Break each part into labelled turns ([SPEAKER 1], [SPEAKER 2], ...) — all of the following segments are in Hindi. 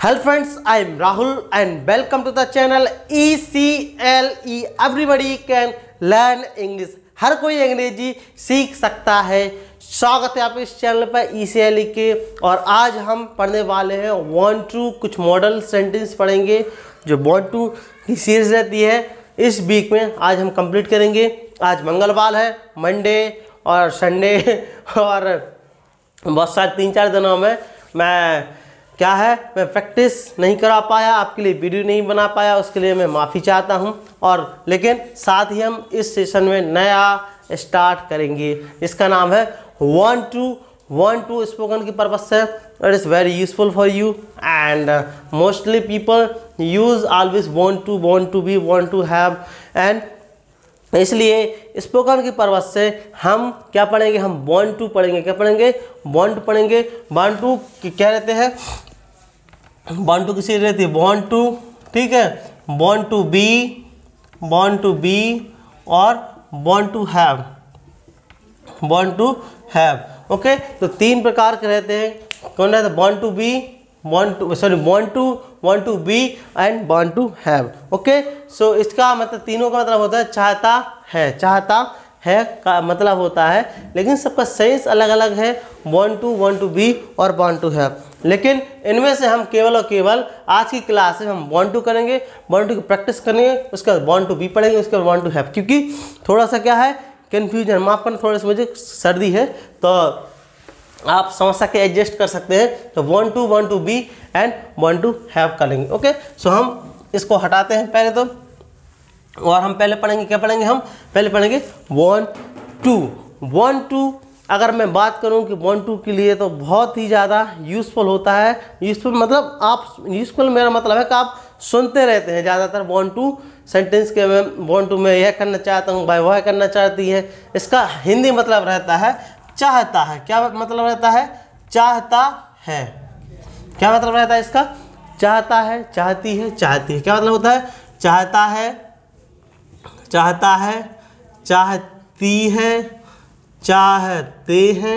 [SPEAKER 1] Hello friends, I am Rahul and welcome to the channel ECLE. Everybody can learn English. हर कोई अंग्रेजी सीख सकता है। स्वागत है आप इस चैनल पर ECLE के। और आज हम पढ़ने वाले हैं want to, कुछ मॉडल सेंटेंस पढ़ेंगे जो want to की सीरीज रहती है। इस वीक में आज हम कंप्लीट करेंगे। आज मंगलवार है, मंडे और संडे और बहुत सारे 3-4 दिनों में मैं प्रैक्टिस नहीं करा पाया, आपके लिए वीडियो नहीं बना पाया, उसके लिए मैं माफ़ी चाहता हूं। और लेकिन साथ ही हम इस सेशन में नया स्टार्ट करेंगे। इसका नाम है want to स्पोकन की पर्पज से। It is very useful for you and mostly people use always want to be, want to have। And इसलिए स्पोकन की पर्पज से हम क्या पढ़ेंगे, हम want to पढ़ेंगे। क्या पढ़ेंगे? want पढ़ेंगे। want to क्या रहते हैं? want to किसी रहती है want to, ठीक है, want to be और want to have। ओके, तो 3 प्रकार के रहते हैं। कौन रहता है? want to be, want to be and want to have। Okay, so इसका मतलब तीनों का मतलब होता है चाहता है का मतलब होता है, लेकिन सबका सेंस अलग अलग है। want to be और want to have। लेकिन इनमें से हम केवल और केवल आज की क्लास में हम want to करेंगे, want to की प्रैक्टिस करेंगे, उसके बाद want to be पढ़ेंगे, उसके बाद want to have। क्योंकि थोड़ा सा क्या है, कन्फ्यूजन, माफ करना, थोड़ा सा मुझे सर्दी है तो आप समझ सकते, एडजस्ट कर सकते हैं। तो want to be and want to have करेंगे। ओके, सो हम इसको हटाते हैं पहले तो, और हम पहले पढ़ेंगे, क्या पढ़ेंगे? हम पहले पढ़ेंगे want to। अगर मैं बात करूं कि want to के लिए तो बहुत ही ज़्यादा यूज़फुल होता है। यूज़फुल मतलब यूज़फुल मेरा मतलब है कि आप सुनते रहते हैं ज़्यादातर want to सेंटेंस के। मैं want to मैं यह करना चाहता हूँ, भाई वह करना चाहती है। इसका हिंदी मतलब रहता है चाहता है। क्या मतलब रहता है? चाहता है। क्या मतलब रहता है इसका? चाहता है, चाहती है, चाहती है। क्या मतलब होता है? चाहता है, चाहती है, चाहते हैं।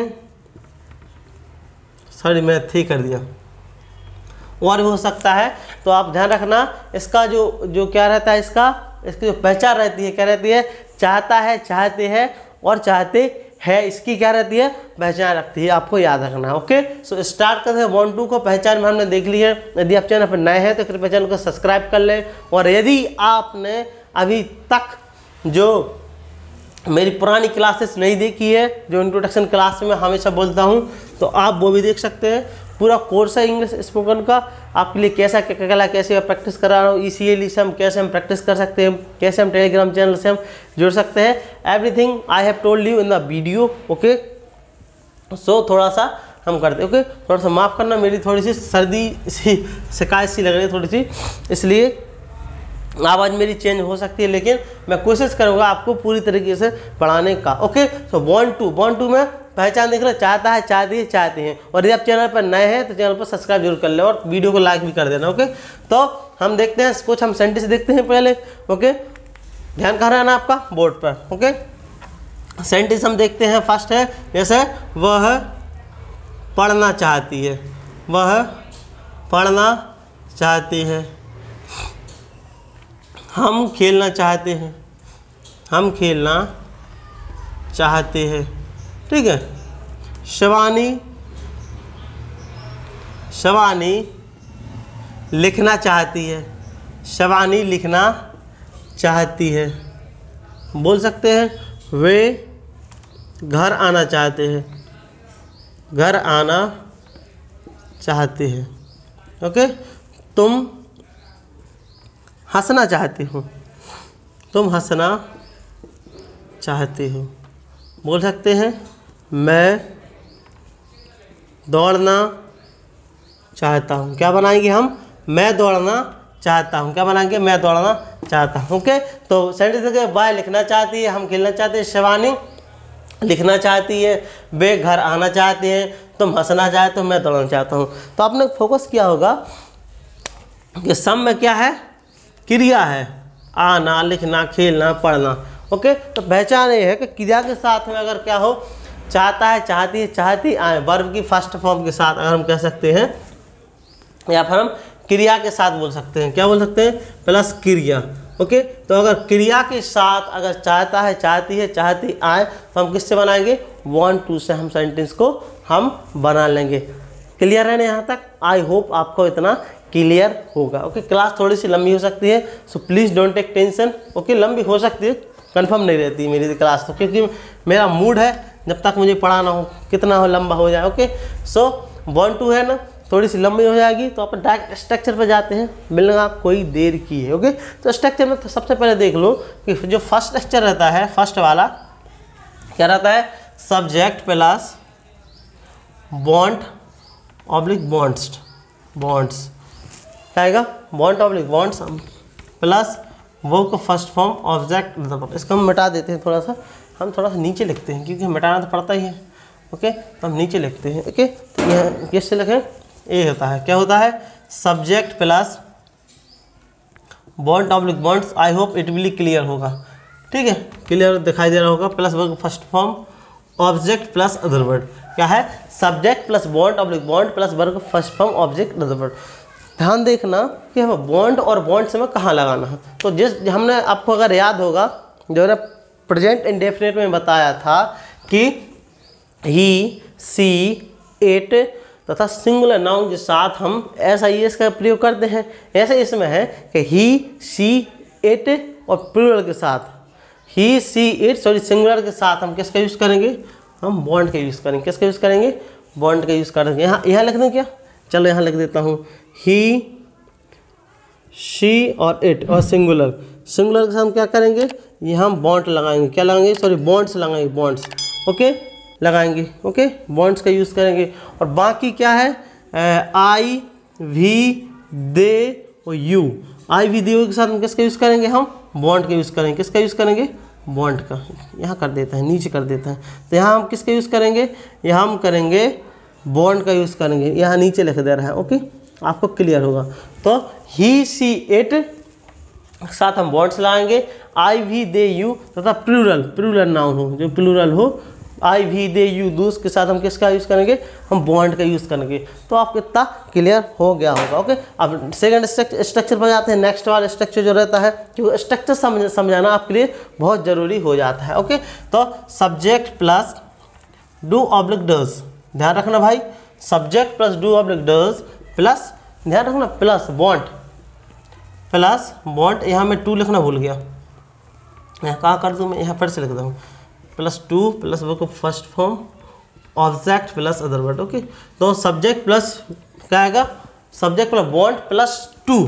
[SPEAKER 1] सॉरी, मैं ठीक कर दिया। और भी हो सकता है, तो आप ध्यान रखना। इसका जो क्या रहता है, इसकी जो पहचान रहती है, क्या रहती है? चाहता है, चाहते हैं और चाहते है। इसकी क्या रहती है? पहचान रखती है, आपको याद रखना है। ओके, सो स्टार्ट करते हैं। want to को पहचान में हमने देख ली है। यदि आप चैनल पर नए हैं तो कृपया चैनल को सब्सक्राइब कर लें। और यदि आपने अभी तक जो मेरी पुरानी क्लासेस नहीं देखी है, जो इंट्रोडक्शन क्लास में हमेशा बोलता हूँ, तो आप वो भी देख सकते हैं। पूरा कोर्स है इंग्लिश स्पोकन का, आपके लिए कैसे प्रैक्टिस करा रहा हूँ। ECLE से हम कैसे प्रैक्टिस कर सकते हैं, कैसे हम टेलीग्राम चैनल से हम जुड़ सकते हैं। Everything I have told you in the video. Okay, so थोड़ा सा हम करते हैं। ओके, थोड़ा सा माफ़ करना, मेरी थोड़ी सी सर्दी सी शिकायत सी लग रही है थोड़ी सी, इसलिए आवाज़ मेरी चेंज हो सकती है, लेकिन मैं कोशिश करूँगा आपको पूरी तरीके से पढ़ाने का। ओके, सो want to में पहचान देख रहे, चाहता है, चाहती है, चाहते हैं। और यदि आप चैनल पर नए हैं तो चैनल पर सब्सक्राइब जरूर कर लें और वीडियो को लाइक भी कर देना। ओके, तो हम देखते हैं कुछ, हम सेंटेंस देखते हैं पहले। ओके, ध्यान कहाँ रहना आपका? बोर्ड पर। ओके, सेंटेंस हम देखते हैं। फर्स्ट है जैसे वह पढ़ना चाहती है, वह पढ़ना चाहती है। हम खेलना चाहते हैं, हम खेलना चाहते हैं। ठीक है, शिवानी लिखना चाहती है, शिवानी लिखना चाहती है। बोल सकते हैं वे घर आना चाहते हैं, घर आना चाहते हैं। ओके, तुम हंसना चाहती हो, तुम हंसना चाहती हो। बोल सकते हैं मैं दौड़ना चाहता हूँ। क्या बनाएंगे हम? मैं दौड़ना चाहता हूँ। क्या बनाएंगे? मैं दौड़ना चाहता हूँ। ओके, तो सेंटेंस के वह लिखना चाहती है, हम खेलना चाहते हैं, शिवानी लिखना चाहती है, वे घर आना चाहते हैं, तुम हंसना चाहते हो, मैं दौड़ना चाहता हूँ। तो आपने फोकस किया होगा कि सम में क्या है? क्रिया है, आना, लिखना, खेलना, पढ़ना। ओके, तो पहचान ये है कि क्रिया के साथ में अगर क्या हो, चाहता है, चाहती है, चाहती आए, वर्ब की फर्स्ट फॉर्म के साथ अगर हम कह सकते हैं, या फिर हम क्रिया के साथ बोल सकते हैं, क्या बोल सकते हैं, प्लस क्रिया। ओके, तो अगर क्रिया के साथ अगर चाहता है, चाहती है, चाहती आए तो हम किससे बनाएंगे, want to से हम सेंटेंस को हम बना लेंगे। क्लियर है ना यहाँ तक? आई होप आपको इतना क्लियर होगा। ओके, क्लास थोड़ी सी लंबी हो सकती है, so please don't take tension. Okay, लंबी हो सकती है, कंफर्म नहीं रहती मेरी क्लास तो, क्योंकि मेरा मूड है जब तक मुझे पढ़ाना हो कितना हो लंबा हो जाए। ओके, सो 1 2 है ना, थोड़ी सी लंबी हो जाएगी तो अपन डायरेक्ट स्ट्रक्चर पर जाते हैं, मिलना कोई देर की है। ओके, तो स्ट्रक्चर में तो सबसे पहले देख लो कि जो फर्स्ट स्ट्रक्चर रहता है, फर्स्ट वाला क्या रहता है, subject plus want oblique wants, wants क्या आएगा, बॉन्ड ऑब्लिक बॉन्ड्स प्लस वो को फर्स्ट फॉर्म ऑब्जेक्ट। इसको हम मिटा देते हैं, थोड़ा सा हम थोड़ा सा नीचे लिखते हैं क्योंकि मिटाना तो पड़ता ही है। ओके, तो हम नीचे लिखते हैं। ओके, तो यह किससे लिखें, ये होता है, क्या होता है, subject plus want oblique wants. I hope it will clear होगा, ठीक है, क्लियर दिखाई दे रहा होगा। Plus verb first form object plus other word, क्या है, subject plus want oblique want plus verb first form object other word. ध्यान देखना कि हमें बॉन्ड और बॉन्ड से में कहाँ लगाना है। तो जिस हमने आपको अगर याद होगा जो है प्रेजेंट इंडेफिनिट में बताया था कि ही, सी, इट तथा सिंगुलर नाउन के साथ हम एस का प्रयोग करते हैं। ऐसे इसमें है कि ही, सी, इट और प्लूरल के साथ, he, she, it sorry singular के साथ हम किसका यूज़ करेंगे, हम बॉन्ड का यूज़ करेंगे। किसका यूज़ करेंगे, बॉन्ड का यूज़ करेंगे। यहाँ लिख दें क्या, चलो यहाँ लिख देता हूँ, ही, शी और इट और सिंगुलर के साथ हम क्या करेंगे, यहाँ हम बॉन्ड लगाएंगे, क्या लगाएंगे, सॉरी बॉन्ड्स लगाएंगे, बॉन्ड्स। ओके, लगाएंगे। ओके, बॉन्ड्स का यूज़ करेंगे। और बाकी क्या है, आई, वी, दे और यू। आई, वी, दे के साथ हम किसका यूज़ करेंगे, हम बॉन्ड का यूज़ करेंगे। किसका यूज़ करेंगे, बॉन्ड का। यहाँ कर देता है, नीचे कर देता है, तो यहाँ हम किसका यूज़ करेंगे, यहाँ हम करेंगे बॉन्ड का यूज़ करेंगे। यहाँ नीचे लिख दे रहा है। ओके, आपको क्लियर होगा। तो ही, सी, इट साथ हम बॉन्ड्स लगाएंगे। आई, वी, दे, यू तथा प्लूरल नाउन हो, जो प्लूरल हो, आई, वी, दे, यू दूस के साथ हम किसका यूज़ करेंगे, हम बॉन्ड का यूज़ करेंगे। तो आपको इतना क्लियर हो गया होगा। ओके, अब सेकंड स्ट्रक्चर पर जाते हैं। नेक्स्ट वाला स्ट्रक्चर जो रहता है, क्योंकि स्ट्रक्चर समझाना आपके लिए बहुत ज़रूरी हो जाता है। ओके, तो subject plus do oblique does, ध्यान रखना भाई, subject plus do oblique does plus, ध्यान रखना, प्लस बॉन्ड। यहाँ मैं 2 लिखना भूल गया, यहाँ कहाँ कर दूँ मैं, यहाँ पर से लिख दूँ, प्लस 2 प्लस वो को first form object plus other word. Okay, तो सब्जेक्ट प्लस क्या आएगा, subject plus want plus 2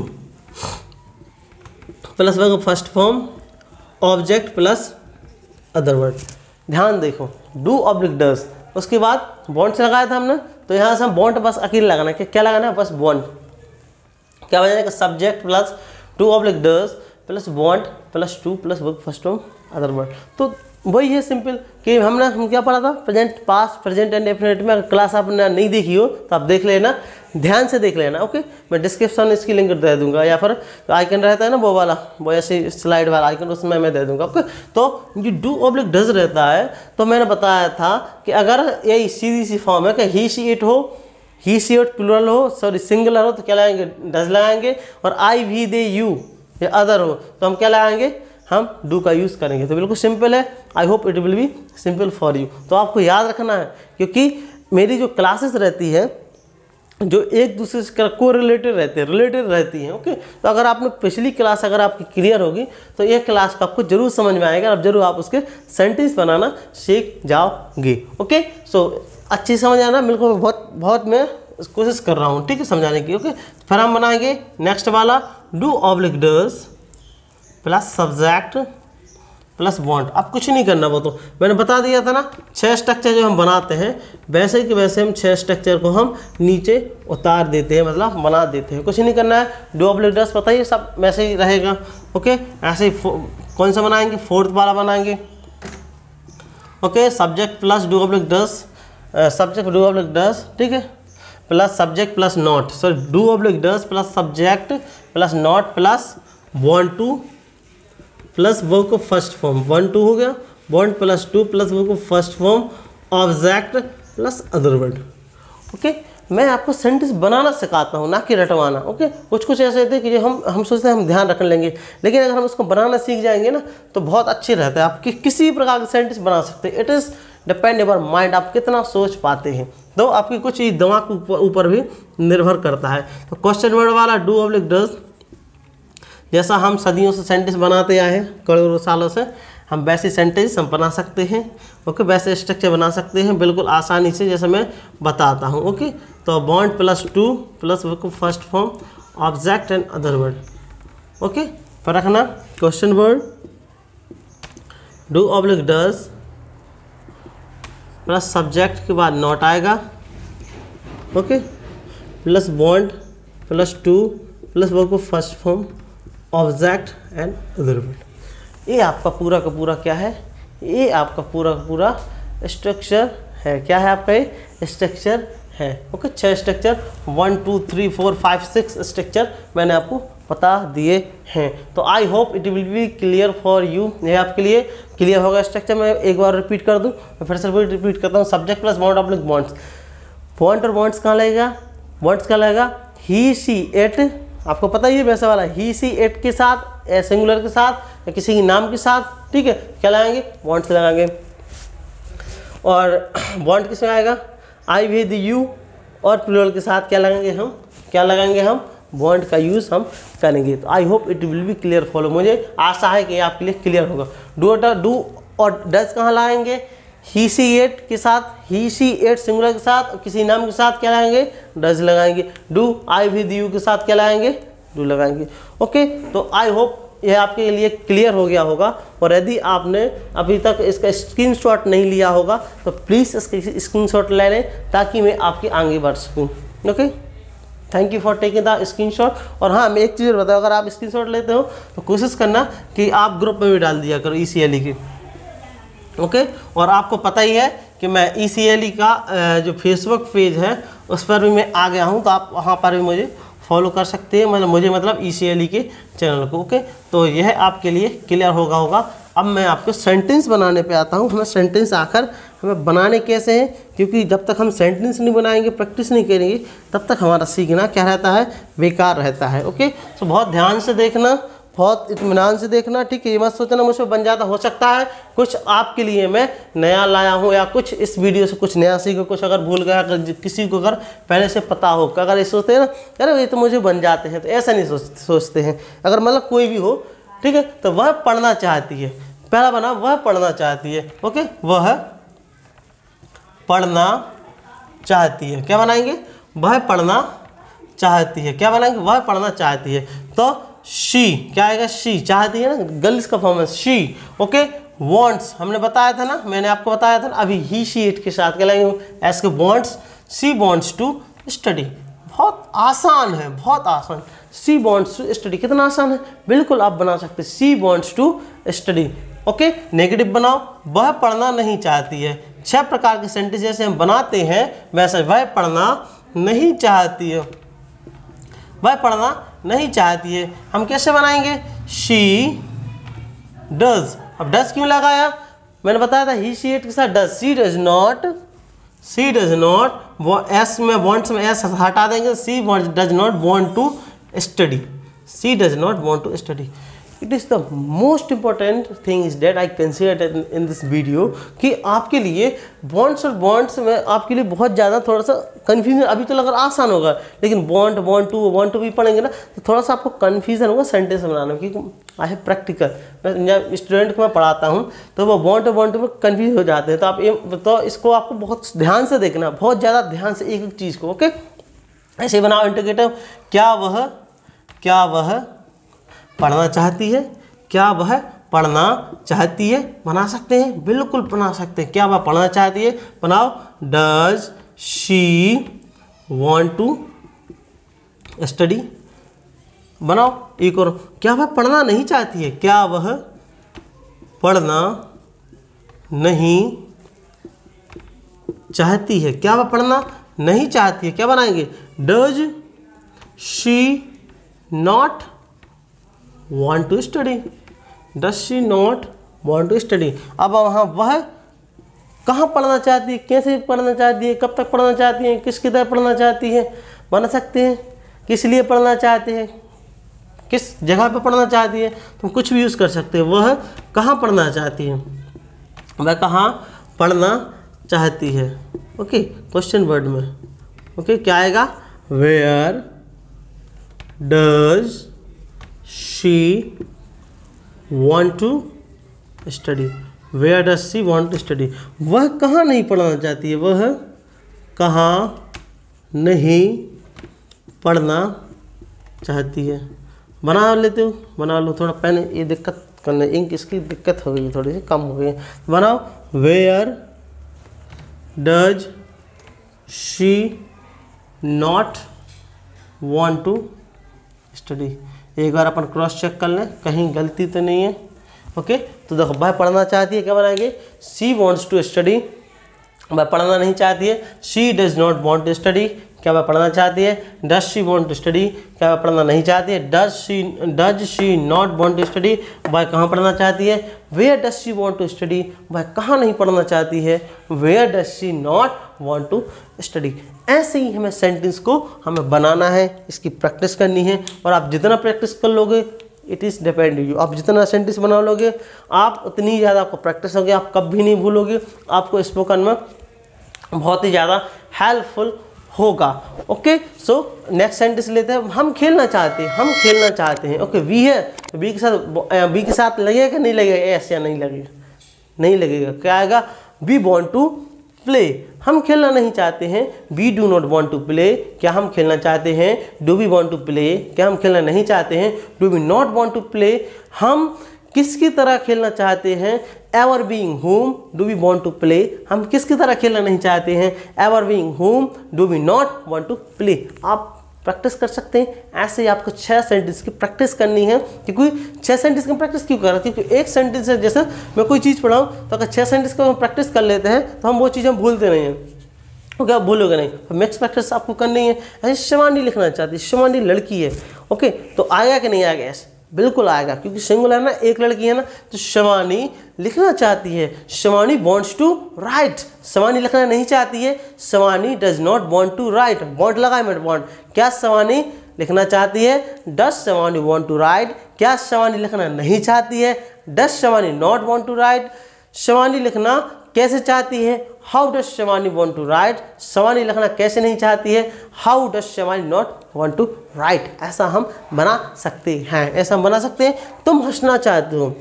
[SPEAKER 1] plus वो को first form object plus other word. ध्यान देखो, डू ऑब्लिक डज, उसके बाद बॉन्ड से लगाया था हमने, तो यहाँ से हम बॉन्ड बस अकेले लगाना है। क्या लगाना है, बस बॉन्ड। क्या बजाएगा कि subject plus do oblique does plus want plus 2 plus verb first form other word. तो वही है सिंपल कि हम क्या पढ़ा था, present, past, present and definite में। अगर क्लास आपने नहीं देखी हो तो आप देख लेना, ध्यान से देख लेना। ओके, मैं डिस्क्रिप्शन में इसकी लिंक दे दूंगा, या फिर आइकन रहता है ना वो वाला, वो ऐसे स्लाइड वाला आइकन, उसमें मैं दे दूंगा। ओके, तो जो डू ऑब्लिक डज रहता है, तो मैंने बताया था कि अगर यही सीधी सी फॉर्म है कि ही, सी, इट हो, ही, सी, इट प्लूरल हो, सॉरी सिंगुलर हो तो क्या लगाएंगे, डज लगाएंगे। और आई, वी, दे, यू या अदर हो तो हम क्या लगाएंगे, हम डू का यूज़ करेंगे। तो बिल्कुल सिंपल है, I hope it will be simple for you. तो आपको याद रखना है, क्योंकि मेरी जो क्लासेस रहती है जो एक दूसरे से को रिलेटेड रहती हैं। ओके, तो अगर आपने पिछली क्लास अगर आपकी क्लियर होगी तो ये क्लास को आपको जरूर समझ में आएगा, और जरूर आप उसके सेंटेंस बनाना सीख जाओगे। ओके, सो अच्छी समझ आना, बिल्कुल बहुत मैं कोशिश कर रहा हूँ, ठीक है, समझाने की। ओके, फिर हम बनाएंगे नेक्स्ट वाला, do oblique does plus subject plus want. अब कुछ नहीं करना, वो तो मैंने बता दिया था ना, 6 स्ट्रक्चर जो हम बनाते हैं वैसे कि वैसे हम 6 स्ट्रक्चर को हम नीचे उतार देते हैं, मतलब बना देते हैं। कुछ नहीं करना है, डू ऑब्लिक डज पता ही सब वैसे ही रहेगा। ओके, ऐसे ही कौन सा बनाएंगे, 4th वाला बनाएंगे। Okay, subject plus do oblique does, subject do oblique does, ठीक है, plus subject plus not, sorry do oblique does plus subject plus not plus want 2 plus वो को फर्स्ट फॉर्म 1 2 हो गया, बॉन्ड प्लस 2 प्लस वो को first form object plus other word. Okay, मैं आपको सेंटेंस बनाना सिखाता हूँ, ना कि रटवाना। ओके, कुछ कुछ ऐसे होते हैं कि हम सोचते हैं हम ध्यान रख लेंगे, लेकिन अगर हम उसको बनाना सीख जाएंगे ना तो बहुत अच्छे रहता है। आप किसी प्रकार के सेंटेंस बना सकते हैं। It is depend your mind, आप कितना सोच पाते हैं, तो आपकी कुछ दिमाग ऊपर भी निर्भर करता है। तो क्वेश्चन वर्ड वाला डू ऑब्लिक डज, जैसा हम सदियों से सेंटेंस बनाते आए हैं, करोड़ों सालों से, हम वैसे सेंटेंस हम बना सकते हैं। ओके, वैसे स्ट्रक्चर बना सकते हैं बिल्कुल आसानी से, जैसे मैं बताता हूँ। ओके, तो want plus to plus first form object and other word. Okay, पर रखना question word do oblique does plus subject के बाद नॉट आएगा। Okay, plus want plus to plus first form object and other word. ये आपका पूरा का पूरा क्या है, ये आपका पूरा का पूरा स्ट्रक्चर है। क्या है आपका ये स्ट्रक्चर है। ओके, 6 स्ट्रक्चर 1 2 3 4 5 6 स्ट्रक्चर मैंने आपको बता दिए हैं। तो I hope it will be clear for you. ये आपके लिए क्लियर होगा स्ट्रक्चर। मैं एक बार रिपीट कर दूँ, मैं फिर से रिपीट करता हूँ। Subject plus want oblique wants, want और बॉन्ड्स कहाँ लगेगा, बॉन्ड्स कहाँ लगेगा, ही सी एट, आपको पता ही है वैसा वाला, ही सी एट के साथ, सिंगुलर के साथ या किसी के नाम के साथ, ठीक है, क्या लगाएंगे, बॉन्ड्स लगाएंगे। और बॉन्ड किसमें आएगा, आई विद यू, और प्लूरल के साथ क्या लगाएंगे हम, क्या लगाएंगे हम, बॉन्ड का यूज़ हम करेंगे। तो I hope it will be clear follow, मुझे आशा है कि ये आपके लिए क्लियर होगा। डू और डज कहाँ लगाएंगे, ही सी एट के साथ, ही सी एट सिंगुलर के साथ, किसी नाम के साथ क्या लगाएंगे, डज लगाएंगे। डू आई विद यू के साथ क्या लगाएंगे, डू लगाएंगे। ओके, तो आई होप यह आपके लिए क्लियर हो गया होगा। और यदि आपने अभी तक इसका स्क्रीनशॉट नहीं लिया होगा तो प्लीज़ इसका स्क्रीनशॉट ले लें, ताकि मैं आपके आगे बढ़ सकूँ। Okay, thank you for taking the screenshot. और हाँ, मैं एक चीज़ बताऊँ, अगर आप स्क्रीनशॉट लेते हो तो कोशिश करना कि आप ग्रुप में भी डाल दिया करो ECLE की। ओके, और आपको पता ही है कि मैं ECLE का जो फेसबुक पेज है उस पर भी मैं आ गया हूँ, तो आप वहाँ पर भी मुझे फॉलो कर सकते हैं, मतलब ECLE के चैनल को। ओके, तो यह आपके लिए क्लियर होगा। अब मैं आपको सेंटेंस बनाने पे आता हूँ। हमें सेंटेंस आखिर हमें बनाने कैसे हैं, क्योंकि जब तक हम सेंटेंस नहीं बनाएंगे, प्रैक्टिस नहीं करेंगे, तब तक हमारा सीखना क्या रहता है, बेकार रहता है। ओके, तो बहुत ध्यान से देखना, बहुत इत्मीनान से देखना, ठीक है। ये मत सोचना मुझसे बन जाता, हो सकता है कुछ आपके लिए मैं नया लाया हूँ, या कुछ इस वीडियो से कुछ नया सीखो, कुछ अगर भूल गया, अगर किसी को अगर पहले से पता हो, अगर ये सोचते हैं ना, अरे ये तो मुझे बन जाते हैं, तो ऐसा नहीं सोचते हैं। अगर मतलब कोई भी हो, ठीक है, तो वह पढ़ना चाहती है, पहला बना वह पढ़ना चाहती है। ओके, वह पढ़ना चाहती है, क्या बनाएंगे, वह पढ़ना चाहती है, क्या बनाएंगे, वह पढ़ना चाहती है। तो शी क्या आएगा, शी चाहती है ना, गर्ल्स का फॉर्म है शी। ओके, वॉन्ट्स हमने बताया था ना, मैंने आपको बताया था ना अभी, ही शी इट के साथ क्या लगेंगे, एस के wants, she wants to study. बहुत आसान है, बहुत आसान। शी वॉन्ट्स टू स्टडी कितना आसान है, बिल्कुल आप बना सकते हैं, she wants to study. Okay, negative बनाओ, वह पढ़ना नहीं चाहती है। 6 प्रकार के सेंटेंस जैसे हम बनाते हैं वैसे वह पढ़ना नहीं चाहती है, वह पढ़ना नहीं चाहती है। हम कैसे बनाएंगे, शी डज। अब डज क्यों लगाया, मैंने बताया था ही सी इट के साथ does. She does not, she does not, वो एस में वॉन्ट्स में एस हटा देंगे, she does not want to study, she does not want to study. It is the most important thing is that I consider in this video, कि आपके लिए बॉन्ड्स और बॉन्ड्स में आपके लिए बहुत ज़्यादा थोड़ा सा कन्फ्यूजन, अभी तो लगा आसान होगा, लेकिन बॉन्ड टू भी पढ़ेंगे ना तो थोड़ा सा आपको कन्फ्यूजन होगा सेंटेंस बनाने में, क्योंकि आई है प्रैक्टिकल, मैं स्टूडेंट को मैं पढ़ाता हूँ तो वो बॉन्ड टू में कन्फ्यूज हो जाते हैं। तो इसको आपको बहुत ध्यान से देखना, बहुत ज़्यादा ध्यान से एक एक चीज़ को। ओके, ऐसे बनाओ इंटीग्रेटिव, क्या वह पढ़ना चाहती है, क्या वह पढ़ना चाहती है, बना सकते हैं, बिल्कुल बना सकते हैं। क्या वह पढ़ना चाहती है, बनाओ, does she want to study, बनाओ, एक और, क्या वह पढ़ना नहीं चाहती है, क्या वह पढ़ना नहीं चाहती है, क्या वह पढ़ना नहीं चाहती है, क्या बनाएंगे, does she not want to study, does she not want to study। अब वहाँ वह कहाँ पढ़ना चाहती है, कैसे पढ़ना चाहती है, कब तक पढ़ना चाहती है, किसकी तरह पढ़ना चाहती है, बना सकते हैं। किस लिए पढ़ना चाहते हैं, किस जगह पे पढ़ना चाहती है, तुम कुछ भी यूज़ कर सकते हो। वह कहाँ पढ़ना चाहती है, वह कहाँ पढ़ना चाहती है। ओके, क्वेश्चन वर्ड में ओके क्या आएगा, where does she want to study, where does she want to study. वह कहाँ नहीं पढ़ना चाहती है, वह कहाँ नहीं पढ़ना चाहती है। बना लेते हो, बना लो थोड़ा पेन, ये दिक्कत करने इंक इसकी दिक्कत हो गई, थोड़ी सी कम हो गई। बनाओ, where does she not want to study. एक बार अपन क्रॉस चेक कर लें कहीं गलती तो नहीं है। ओके, तो देखो वह पढ़ना चाहती है, क्या बनाएंगे, शी वॉन्ट्स टू स्टडी। वह पढ़ना नहीं चाहती है, she does not want to study. क्या वह पढ़ना चाहती है, does she want to study. क्या वह पढ़ना नहीं चाहती है, does she not want to study. वह कहाँ पढ़ना चाहती है, where does she want to study. वह कहाँ नहीं पढ़ना चाहती है, where does she not want to study. ऐसे ही हमें सेंटेंस को हमें बनाना है, इसकी प्रैक्टिस करनी है। और आप जितना प्रैक्टिस कर लोगे, इट इज़ डिपेंड यू, आप जितना सेंटेंस बना लोगे आप उतनी ज़्यादा आपको प्रैक्टिस होगी, आप कभी नहीं भूलोगे। आपको स्पोकन में बहुत ही ज़्यादा हेल्पफुल होगा। ओके, सो नेक्स्ट सेंटेंस लेते हैं, हम खेलना चाहते हैं, हम खेलना चाहते हैं। ओके, वी है, वी के साथ लगेगा नहीं लगेगा, एस या नहीं लगेगा, नहीं लगेगा। क्या आएगा, वी वॉन्ट टू प्ले। हम खेलना नहीं चाहते हैं, we do not want to play. क्या हम खेलना चाहते हैं, do we want to play. क्या हम खेलना नहीं चाहते हैं, do we not want to play. हम किसकी तरह खेलना चाहते हैं, ever being home do we want to play. हम किसकी तरह खेलना नहीं चाहते हैं, ever being home do we not want to play. आप प्रैक्टिस कर सकते हैं। ऐसे ही आपको 6 सेंटेंस की प्रैक्टिस करनी है। क्योंकि 6 सेंटेंस की प्रैक्टिस क्यों कर रहे हैं, क्योंकि एक सेंटेंस है, जैसे मैं कोई चीज़ पढ़ाऊँ तो अगर 6 सेंटेंस को हम प्रैक्टिस कर लेते हैं तो हम वो चीज़ हम भूलते नहीं हैं। ओके, आप भूलोगे नहीं, तो नेक्स्ट प्रैक्टिस आपको करनी है। ऐसे शिवानी लिखना चाहती है, शिवानी लड़की है। ओके, तो आएगा कि नहीं आएगा, ऐसे बिल्कुल आएगा, क्योंकि सिंगुलर है ना, एक लड़की है ना, तो शिवानी लिखना चाहती है। Shivani wants to write, Shivani लिखना नहीं चाहती है। Shivani does not want to write, want लगा मैं वॉन्ट। क्या शिवानी लिखना चाहती है, does Shivani want to write. क्या शिवानी लिखना नहीं चाहती है, does Shivani not want to write. Shivani लिखना कैसे चाहती है, how does Shivani want to write. Shivani लिखना कैसे नहीं चाहती है, how does Shivani not want to write. ऐसा हम बना सकते हैं, ऐसा हम बना सकते हैं। तुम हंसना चाहते हो,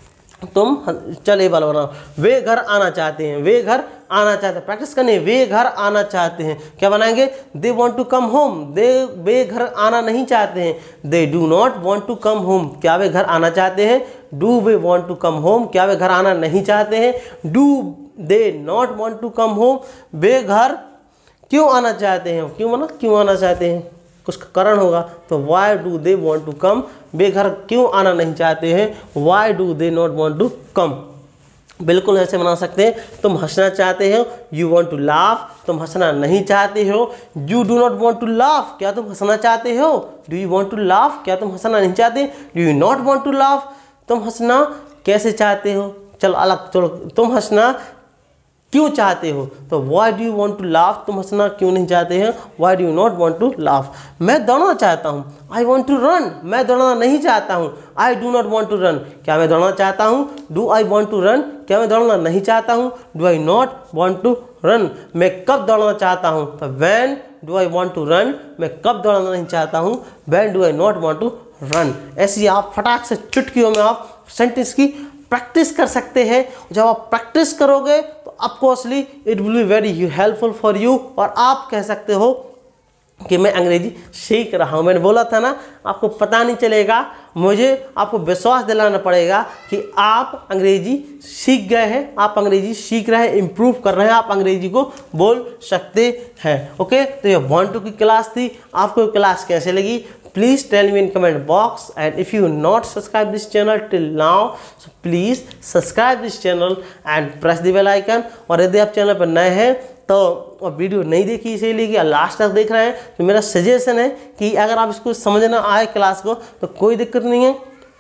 [SPEAKER 1] तुम चल ये वाला बनाओ, वे घर आना चाहते हैं, वे घर आना चाहते हैं। प्रैक्टिस करनी है, वे घर आना चाहते हैं। क्या बनाएंगे, they want to come home, वे घर आना नहीं चाहते हैं। They do not want to come home. क्या वे घर आना चाहते हैं, do we want to come home. क्या वे घर आना नहीं चाहते हैं, do they not want to come home. वे घर क्यों आना चाहते हैं, क्यों माना क्यों आना चाहते हैं, कुछ कारण होगा, तो why do they want to come. वे घर क्यों आना नहीं चाहते हैं, why do they not want to come. बिल्कुल ऐसे बना सकते हैं। तुम हंसना चाहते हो, यू वॉन्ट टू लाफ। तुम हंसना नहीं चाहते हो, you do not want to laugh. क्या तुम हंसना चाहते हो, do you want to laugh. क्या तुम हंसना नहीं चाहते, do you not want to laugh. तुम हंसना कैसे चाहते हो, चलो अलग, चलो तुम हंसना क्यों चाहते हो, तो why do you want to laugh. तुम हंसना क्यों नहीं चाहते हैं, why do you not want to laugh. मैं दौड़ना चाहता हूँ, आई वॉन्ट टू रन। मैं दौड़ना नहीं चाहता हूँ, I do not want to run. क्या मैं दौड़ना चाहता हूँ, do I want to run. क्या मैं दौड़ना नहीं चाहता हूँ, do I not want to run. मैं कब दौड़ना चाहता हूँ, तो when do I want to run. मैं कब दौड़ना नहीं चाहता हूँ, when do I not want to run. ऐसी आप फटाक से चुटकियों में आप सेंटेंस की प्रैक्टिस कर सकते हैं। जब आप प्रैक्टिस करोगे तो of coursely it will be very helpful for you. और आप कह सकते हो कि मैं अंग्रेजी सीख रहा हूँ। मैंने बोला था ना, आपको पता नहीं चलेगा, मुझे आपको विश्वास दिलाना पड़ेगा कि आप अंग्रेजी सीख गए हैं, आप अंग्रेजी सीख रहे हैं, इम्प्रूव कर रहे हैं, आप अंग्रेजी को बोल सकते हैं। ओके, तो ये 1-2 की क्लास थी। आपको क्लास कैसे लगी, please tell me in comment box, and if you not subscribe this channel till now, so please subscribe this channel and press the bell icon। और यदि आप चैनल पर नए हैं तो और वीडियो नहीं देखी इसीलिए कि लास्ट तक देख रहे हैं, तो मेरा सजेशन है कि अगर आप इसको समझ ना आए क्लास को तो कोई दिक्कत नहीं है,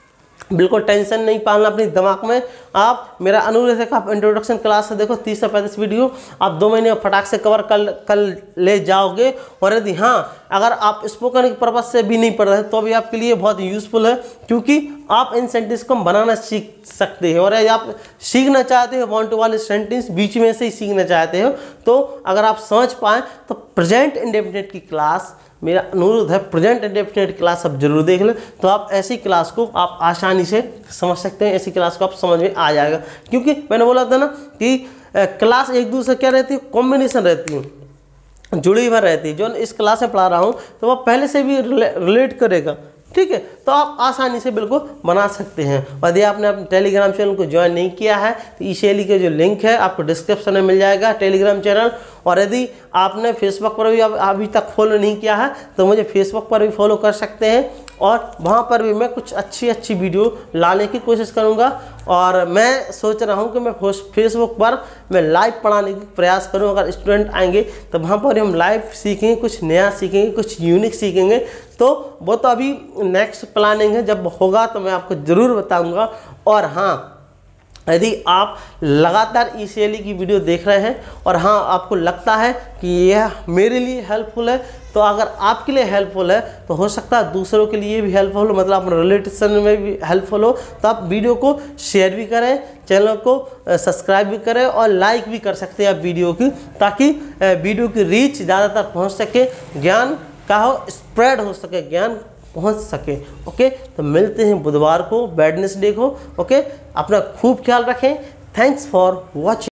[SPEAKER 1] बिल्कुल टेंशन नहीं पालना अपने दिमाग में। आप मेरा अनुरोध है कि आप इंट्रोडक्शन क्लास से देखो 30 से 35 वीडियो, आप 2 महीने में फटाक से कवर कर ले जाओगे। और यदि हाँ अगर आप स्पोकन के पर्पज से भी नहीं पढ़ रहे तो भी आपके लिए बहुत यूज़फुल है, क्योंकि आप इन सेंटेंस को बनाना सीख सकते हैं। और यदि आप सीखना चाहते हो वन टू वाले सेंटेंस बीच में से ही सीखना चाहते हो, तो अगर आप समझ पाएँ तो प्रेजेंट इंडेफिनिट की क्लास, मेरा अनुरोध है प्रेजेंट इंडेफिनिट क्लास आप जरूर देख लें। तो आप ऐसी क्लास को आप आसानी से समझ सकते हैं, ऐसी क्लास को आप समझ में आ जाएगा। क्योंकि मैंने बोला था ना कि क्लास एक दूसरे क्या रहती है, कॉम्बिनेशन रहती है, जुड़ी भर रहती है। जो इस क्लास में पढ़ा रहा हूँ तो वह पहले से भी रिलेट करेगा, ठीक है। तो आप आसानी से बिल्कुल बना सकते हैं। और यदि आपने अपने टेलीग्राम चैनल को ज्वाइन नहीं किया है तो ईशैली के जो लिंक है आपको डिस्क्रिप्शन में मिल जाएगा, टेलीग्राम चैनल। और यदि आपने फेसबुक पर भी अभी तक फॉलो नहीं किया है तो मुझे फेसबुक पर भी फॉलो कर सकते हैं, और वहाँ पर भी मैं कुछ अच्छी वीडियो लाने की कोशिश करूँगा। और मैं सोच रहा हूँ कि मैं फेसबुक पर मैं लाइव पढ़ाने की प्रयास करूँ। अगर स्टूडेंट आएंगे तो वहाँ पर हम लाइव सीखेंगे, कुछ नया सीखेंगे, कुछ यूनिक सीखेंगे। तो वो तो अभी नेक्स्ट प्लानिंग है, जब होगा तो मैं आपको ज़रूर बताऊँगा। और हाँ, यदि आप लगातार ईशैली की वीडियो देख रहे हैं और हाँ आपको लगता है कि यह मेरे लिए हेल्पफुल है, तो अगर आपके लिए हेल्पफुल है तो हो सकता है दूसरों के लिए भी हेल्पफुल हो, मतलब अपने रिलेटिव में भी हेल्पफुल हो। तो आप वीडियो को शेयर भी करें, चैनल को सब्सक्राइब भी करें और लाइक भी कर सकते हैं आप वीडियो की, ताकि वीडियो की रीच ज़्यादातर पहुँच सके, ज्ञान का हो स्प्रेड हो सके, ज्ञान पहुंच सके। ओके, तो मिलते हैं बुधवार को, वेडनेसडे को। ओके, अपना खूब ख्याल रखें। Thanks for watching.